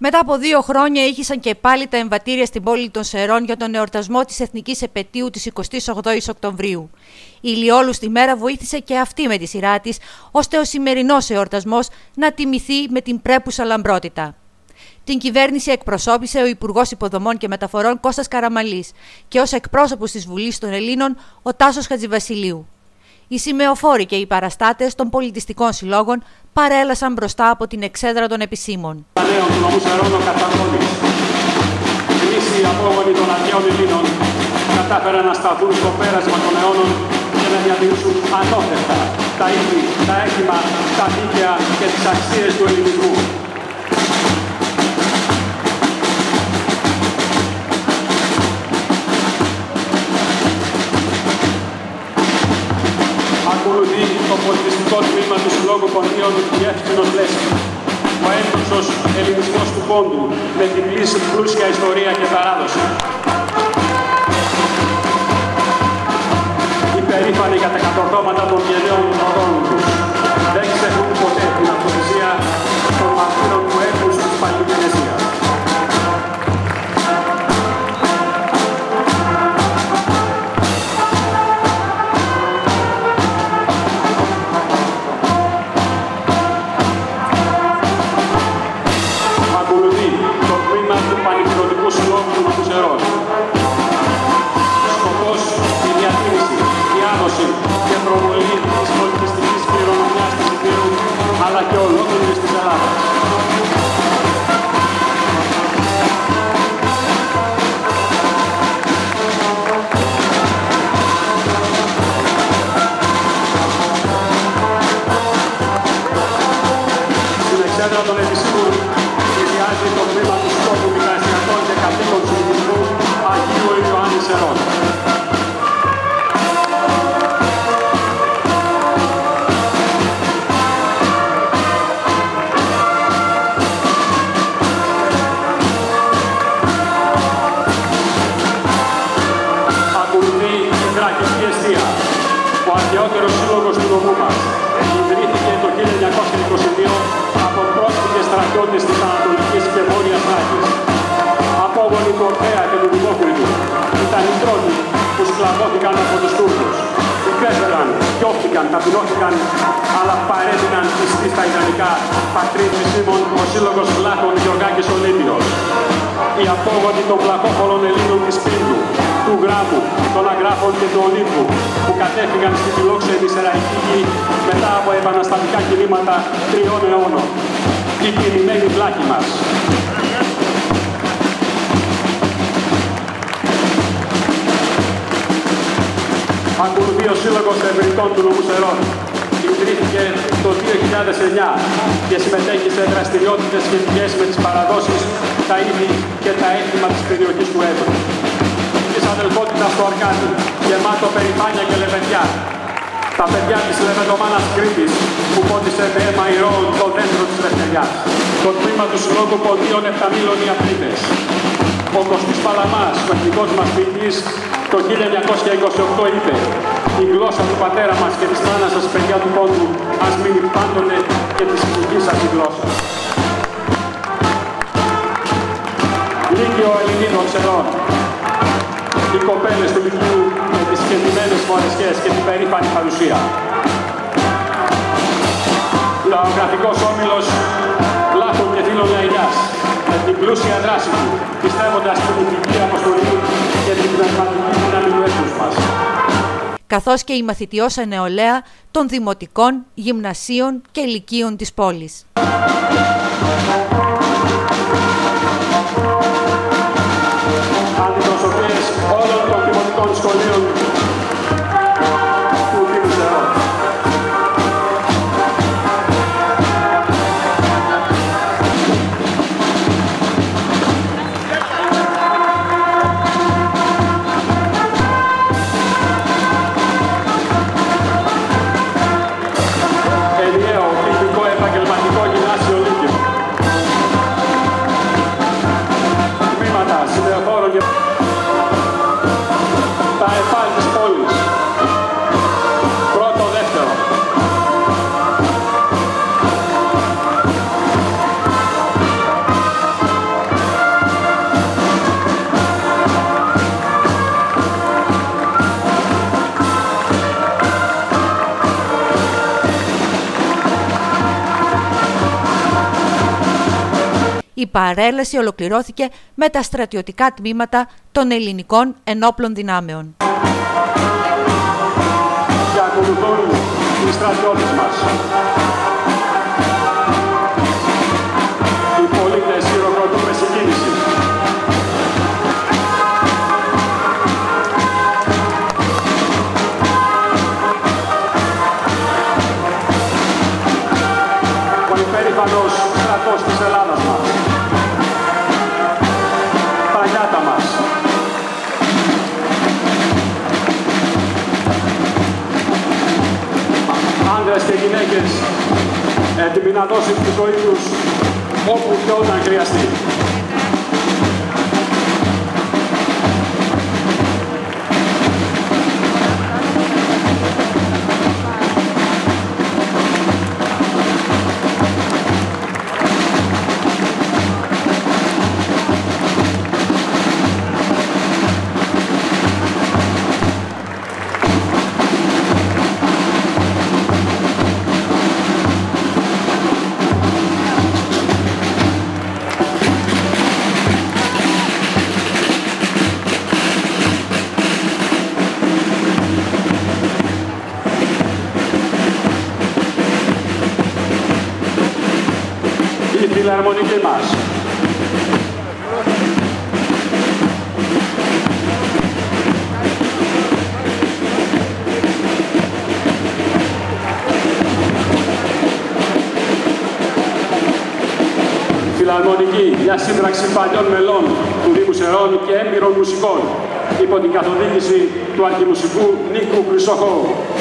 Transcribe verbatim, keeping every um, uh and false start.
Μετά από δύο χρόνια ήχησαν και πάλι τα εμβατήρια στην πόλη των Σερών για τον εορτασμό της Εθνικής Επετείου της εικοστής ογδόης Οκτωβρίου. Η Ηλιόλου στη μέρα βοήθησε και αυτή με τη σειρά της, ώστε ο σημερινός εορτασμός να τιμηθεί με την πρέπουσα λαμπρότητα. Την κυβέρνηση εκπροσώπησε ο Υπουργός Υποδομών και Μεταφορών Κώστας Καραμαλής και ως εκπρόσωπος της Βουλής των Ελλήνων ο Τάσος Χατζηβασιλείου. Οι σημεοφόροι και οι παραστάτες των πολιτιστικών συλλόγων παρέλασαν μπροστά από την εξέδρα των επισήμων. Τα νέων του νομού Σερών ο Κατσακώδης. Γνήσιοι απόγονοι των αρχαίων Ελλήνων κατάφεραν να σταθούν στο πέρασμα των αιώνων και να διατηρήσουν ανώθευτα τα ήθη, τα έθιμα, τα δίκαια και τις αξίες του ελληνισμού. Ακολουθεί το πολιτιστικό τμήμα του Συλλόγου Ποντίων Γεύξενος Λέσχη. Ο έμπροσος ελληνισμός του Πόντου με την πλούσια ιστορία και παράδοση. Υπερήφανοι για τα κατορθώματα των γενναίων οδών τους. Δεν ξεχνούν ποτέ την αυτοθυσία των μαρτύρων του έθνους της Παλαιοκενεσίας. Σκοπός η διατήρηση, διάδοση και προβολή της πολιτιστικής κληρονομιάς της Υπήρου αλλά και ολόκληρης της Ελλάδας. Στην εξέδρα των επισήμων σχεδιάζει το τμήμα του Σκόπου Μικρασιακών και Κατοίκων Συλλογισμού Αγίου Ιωάννη Σερών. Ακολουθεί η Θρακική Εστία, ο αρχαιότερος σύλλογος του νομού μας. Ιδρύθηκε το χίλια εννιακόσια είκοσι δύο από πρόσφυγες στρατιώτες της Ανατολικής και Βόρειας Θράκης. Απόγονοι του Ορφέα και του Δημόκριτου ήταν οι πρώτοι που σκλαβώθηκαν από τους Τούρκους. Υπέφεραν, διώχθηκαν, ταπεινώθηκαν, αλλά παρέμειναν πιστοί στα ιδανικά πατρίδ επισήμων ο Σύλλογος Βλάχων Γεωργάκης Ολύμπιος. Οι απόγονοι των βλαχόφωνων Ελλήνων της Πύλου, του Γράμμου, των Αγράφων και του Ολύμπου, που κατέφυγαν στη φιλόξενη Σεραϊκή γη μετά από επαναστατικά κινήματα τριών αιώνων. Οι τιμημένοι βλάχοι μας. Ακολουθεί ο Σύλλογος Ευρυτών του νομού Σερών. Ιδρύθηκε το δύο χιλιάδες εννιά και συμμετέχει σε δραστηριότητες σχετικές με τις παραδόσεις, τα ήθη και τα έθιμα της περιοχής του Εύρου. Της αδελφότητας του Αρκάδη, γεμάτο περηφάνεια και λεβεντιά. Τα παιδιά της Λεβεντομάνας Κρήτης που πότισε με αίμα ηρώων το δέντρο της Λευτεριάς. Το τμήμα του Συλλόγου Ποντίων Επταμήλων οι Απρίτες. Ο Κωστής Παλαμάς, ο εθνικός μας ποιητής, το χίλια εννιακόσια είκοσι οκτώ είπε «Η γλώσσα του πατέρα μας και της μάνας σας, παιδιά του Πόντου, ας μείνει πάντοτε και της ψυχής σας η γλώσσα». Λύκειο Ελληνίδων Σερών. Οι κοπέλες του Λυκείου με τις σκεντημένες φορεσιές και την περήφανη παρουσία. Λαογραφικός όμιλος Βλάχων και Φίλων Λαϊνιάς, με την πλούσια δράση του, πιστεύοντας την ηθική αποστολή και την πνευματική δύναμη του έθνους μας. Καθώς και η μαθητιώσα νεολαία των δημοτικών, γυμνασίων και λυκείων της πόλης. Αντιπροσωπείες όλων των δημοτικών σχολείων του Δήμου Σερών. Ενιαίο, τυπικό επαγγελματικό γυμνάσιο Λύκειο. Η παρέλαση ολοκληρώθηκε με τα στρατιωτικά τμήματα των ελληνικών ενόπλων δυνάμεων. Και ακολουθούν οι στρατιώτες μας. Οι πολίτες χειροκροτούν με συγκίνηση. Ο υπέρηφανος στρατός της Ελλάδας μας. Τα νιάτα μας. Άνδρες και γυναίκες έτοιμοι να δώσουν τη ζωή τους όπου και όταν χρειαστεί. Η φιλαρμονική μας. Φιλαρμονική, μια σύμπραξη παλιών μελών του Δήμου Σερών και έμπειρων μουσικών υπό την καθοδήγηση του αρχιμουσικού Νίκου Χρυσοχώου.